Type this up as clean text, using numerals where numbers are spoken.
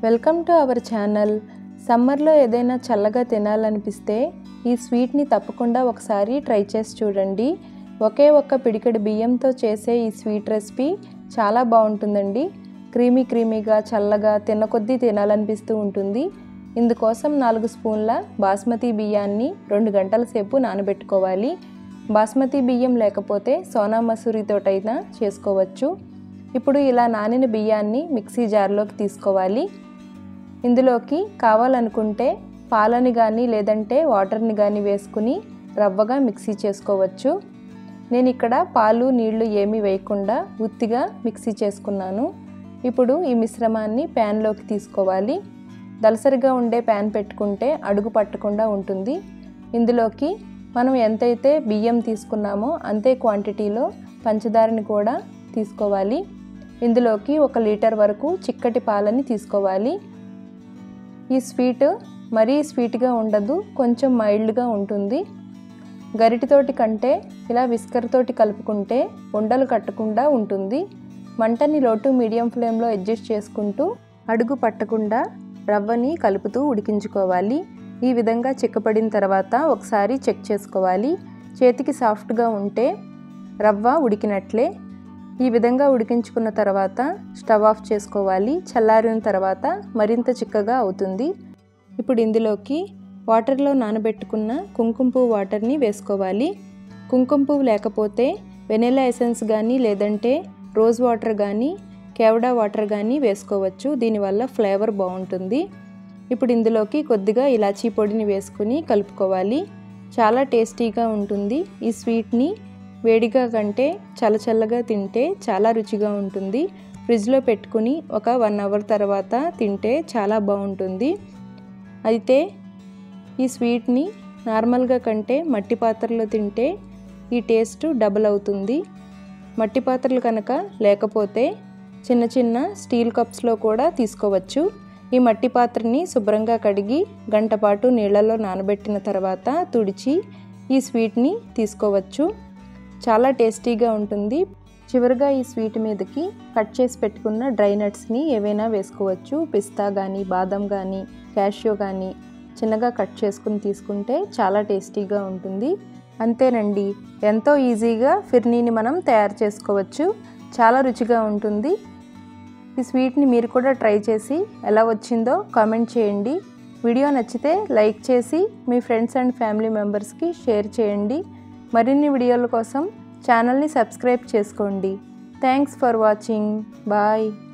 Welcome to our channel. సమ్మర్లో ఏదైనా చల్లగా తినాలనిపిస్తే ఈ స్వీట్ని తప్పకుండా ఒకసారి ట్రై చేసి చూడండి. ఒకే ఒక్క పిడికెడు బియ్యంతో చేసే ఈ స్వీట్ రెసిపీ చాలా బాగుంటుందండి. క్రీమీగా చల్లగా తినకొద్దీ తినాలనిపిస్తూ ఉంటుంది. ఇందుకోసం 4 స్పూన్ల బాస్మతి బియ్యాన్ని 2 గంటల సేపు నానబెట్టుకోవాలి. బాస్మతి బియ్యం లేకపోతే సోనా మసూరితోటైనా చేసుకోవచ్చు. ఇప్పుడు ఇలా నానిన బియ్యాన్ని మిక్సీ జార్లోకి తీసుకోవాలి. ఇందులోకి కావాలనుకుంటే పాలని కానీ లేదంటే వాటర్ని కానీ వేసుకుని రవ్వగా మిక్సీ చేసుకోవచ్చు. నేను ఇక్కడ పాలు నీళ్లు ఏమీ వేయకుండా ఉత్తిగా మిక్సీ చేసుకున్నాను. ఇప్పుడు ఈ మిశ్రమాన్ని ప్యాన్లోకి తీసుకోవాలి. దలసరిగా ఉండే ప్యాన్ పెట్టుకుంటే అడుగు పట్టకుండా ఉంటుంది. ఇందులోకి మనం ఎంతైతే బియ్యం తీసుకున్నామో అంతే క్వాంటిటీలో పంచదారని కూడా తీసుకోవాలి. ఇందులోకి 1 లీటర్ వరకు చిక్కటి పాలని తీసుకోవాలి. ఈ స్వీట్ మరీ స్వీట్గా ఉండదు, కొంచెం మైల్డ్గా ఉంటుంది. గరిటితోటి కంటే ఇలా విస్కర్ తోటి కలుపుకుంటే ఉండలు కట్టకుండా ఉంటుంది. మంటని లో టు మీడియం ఫ్లేమ్లో అడ్జస్ట్ చేసుకుంటూ అడుగు పట్టకుండా రవ్వని కలుపుతూ ఉడికించుకోవాలి. ఈ విధంగా చిక్కపడిన తర్వాత ఒకసారి చెక్ చేసుకోవాలి. చేతికి సాఫ్ట్గా ఉంటే రవ్వ ఉడికినట్లే. ఈ విధంగా ఉడికించుకున్న తర్వాత స్టవ్ ఆఫ్ చేసుకోవాలి. చల్లారిన తర్వాత మరింత చిక్కగా అవుతుంది. ఇప్పుడు ఇందులోకి వాటర్లో నానబెట్టుకున్న కుంకుమ పువ్వు వాటర్ని వేసుకోవాలి. కుంకుమ పువ్వు లేకపోతే వెనిలా ఎసెన్స్ కానీ లేదంటే రోజ్ వాటర్ కానీ కేవడా వాటర్ కానీ వేసుకోవచ్చు. దీనివల్ల ఫ్లేవర్ బాగుంటుంది. ఇప్పుడు ఇందులోకి కొద్దిగా ఇలాచీ పొడిని వేసుకుని కలుపుకోవాలి. చాలా టేస్టీగా ఉంటుంది. ఈ స్వీట్ని వేడిగా కంటే చల్లగా తింటే చాలా రుచిగా ఉంటుంది. ఫ్రిడ్జ్లో పెట్టుకుని ఒక 1 అవర్ తర్వాత తింటే చాలా బాగుంటుంది. అయితే ఈ స్వీట్ని నార్మల్గా కంటే మట్టి పాత్రలో తింటే ఈ టేస్ట్ డబుల్ అవుతుంది. మట్టి పాత్రలు కనుక లేకపోతే చిన్న స్టీల్ కప్స్లో కూడా తీసుకోవచ్చు. ఈ మట్టి పాత్రని శుభ్రంగా కడిగి గంట పాటు నీళ్ళలో నానబెట్టిన తర్వాత తుడిచి ఈ స్వీట్ని తీసుకోవచ్చు. చాలా టేస్టీగా ఉంటుంది. చివరిగా ఈ స్వీట్ మీదకి కట్ చేసి పెట్టుకున్న డ్రై నట్స్ని ఏవైనా వేసుకోవచ్చు. పిస్తా కానీ బాదం కానీ క్యాషియో కానీ చిన్నగా కట్ చేసుకుని తీసుకుంటే చాలా టేస్టీగా ఉంటుంది. అంతేనండి, ఎంతో ఈజీగా ఫిర్నీని మనం తయారు చేసుకోవచ్చు. చాలా రుచిగా ఉంటుంది. ఈ స్వీట్ని మీరు కూడా ట్రై చేసి ఎలా వచ్చిందో కామెంట్ చేయండి. వీడియో నచ్చితే లైక్ చేసి మీ ఫ్రెండ్స్ అండ్ ఫ్యామిలీ మెంబర్స్కి షేర్ చేయండి. మరిన్ని వీడియోల కోసం ఛానల్ని సబ్స్క్రైబ్ చేసుకోండి. Thanks for watching. బాయ్.